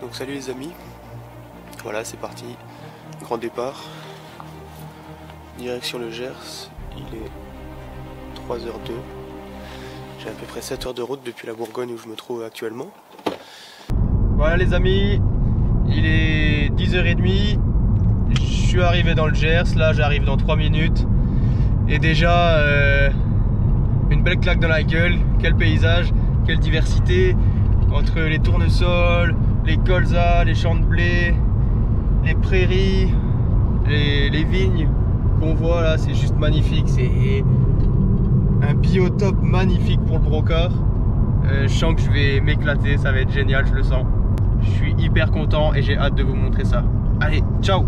Donc salut les amis, voilà c'est parti, grand départ, direction le Gers, il est 3h02, j'ai à peu près 7 heures de route depuis la Bourgogne où je me trouve actuellement. Voilà les amis, il est 10h30, je suis arrivé dans le Gers, là j'arrive dans 3 minutes et déjà une belle claque dans la gueule, quel paysage, quelle diversité entre les tournesols, les colzas, les champs de blé, les prairies, les vignes qu'on voit là, c'est juste magnifique, c'est un biotope magnifique pour le brocard. Je sens que je vais m'éclater, ça va être génial, je le sens. Je suis hyper content et j'ai hâte de vous montrer ça. Allez, ciao!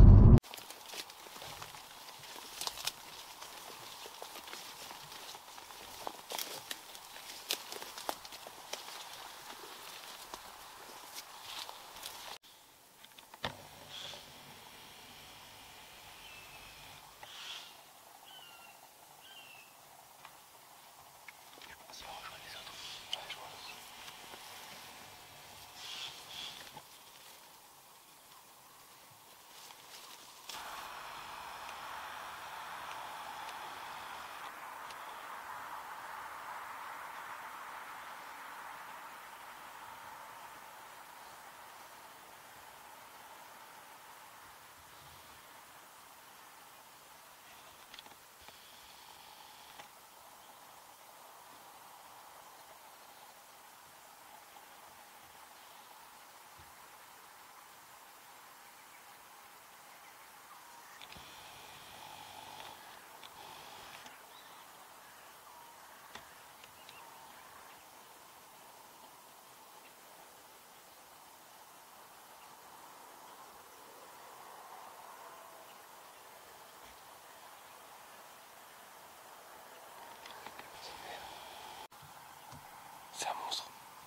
C'est un monstre.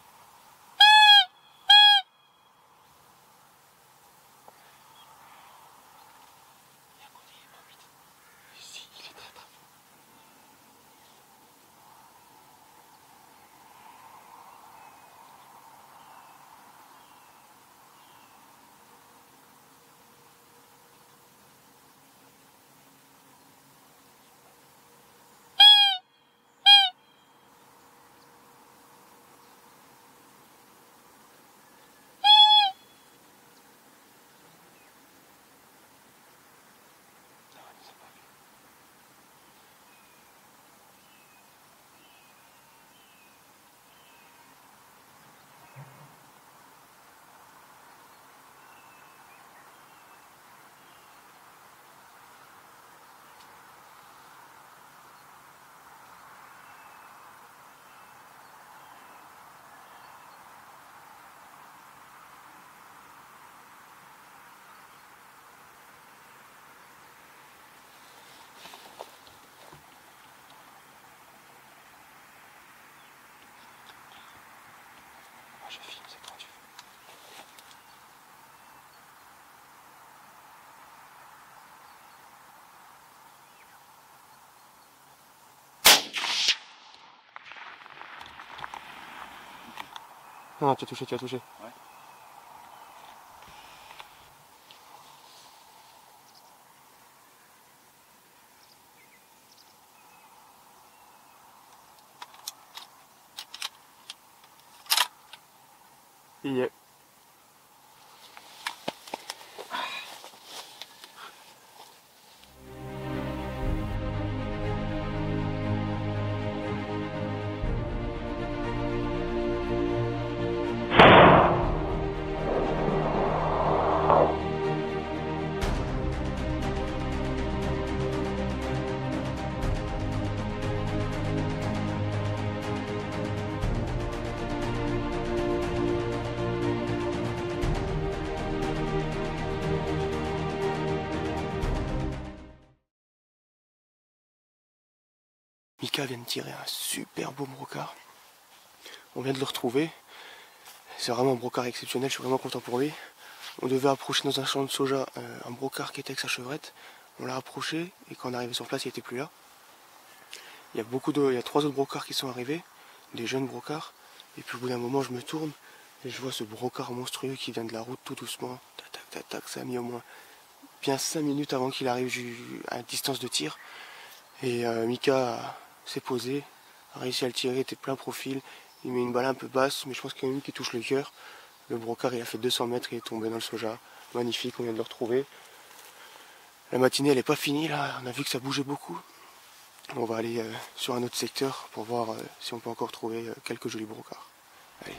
Ici, il est très très fort. Je filme, c'est quand tu veux. Non, tu as touché, tu as touché. Ouais. Il y est. Mika vient de tirer un super beau brocard. On vient de le retrouver. C'est vraiment un brocard exceptionnel, je suis vraiment content pour lui. On devait approcher dans un champ de soja un brocard qui était avec sa chevrette. On l'a approché et quand on est arrivé sur place, il n'était plus là. Il y a 3 autres brocards qui sont arrivés, des jeunes brocards. Et puis au bout d'un moment, je me tourne Et je vois ce brocard monstrueux qui vient de la route tout doucement. Tac, tac, tac, tac. Ça a mis au moins bien 5 minutes avant qu'il arrive à distance de tir. Et Mika s'est posé, a réussi à le tirer, il était plein profil. Il met une balle un peu basse, mais je pense qu'il y en a une qui touche le cœur. Le brocard, il a fait 200 mètres, il est tombé dans le soja. Magnifique, on vient de le retrouver. La matinée, elle n'est pas finie, là. On a vu que ça bougeait beaucoup. On va aller sur un autre secteur pour voir si on peut encore trouver quelques jolis brocards. Allez.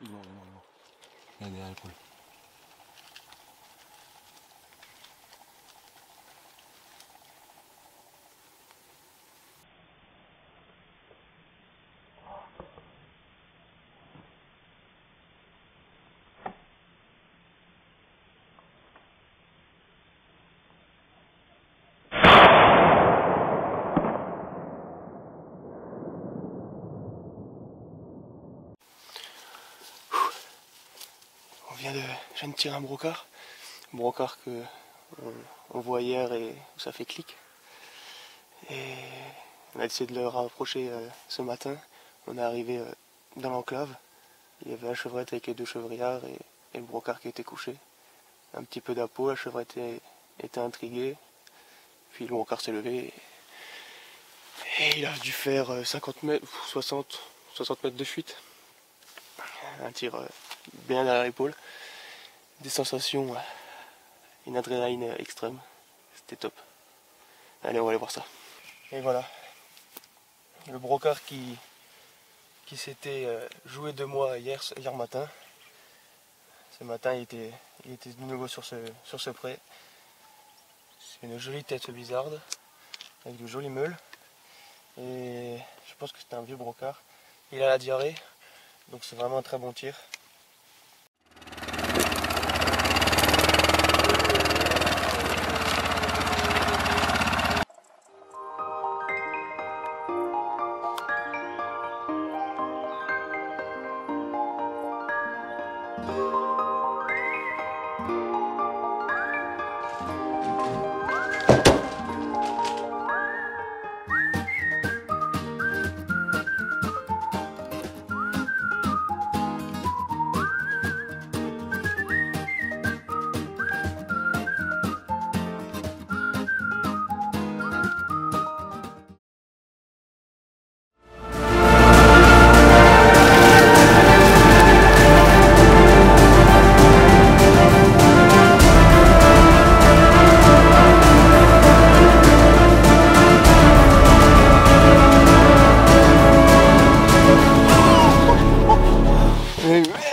Non. Là, derrière l'épaule. Je viens de tirer un brocard que on voit hier et où ça fait clic. Et on a essayé de le rapprocher ce matin. On est arrivé dans l'enclave. Il y avait la chevrette avec les 2 chevriards et le brocard qui était couché. Un petit peu d'appôt, la chevrette était intriguée. Puis le brocard s'est levé et il a dû faire 50 mètres, 60 mètres de fuite. Un tir bien derrière l'épaule. Des sensations, une adrénaline extrême. C'était top. Allez, on va aller voir ça. Et voilà. Le brocard qui s'était joué de moi hier matin. Ce matin, il était de nouveau sur ce pré. C'est une jolie tête bizarde, avec de jolies meules. Et je pense que c'était un vieux brocard. Il a la diarrhée, donc c'est vraiment un très bon tir. Mais merde!